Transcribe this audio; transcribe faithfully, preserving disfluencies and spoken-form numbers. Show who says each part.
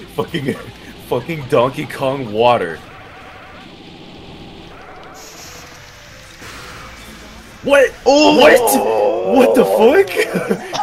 Speaker 1: Fucking, fucking Donkey Kong water. What?
Speaker 2: Oh!
Speaker 1: What? What the fuck?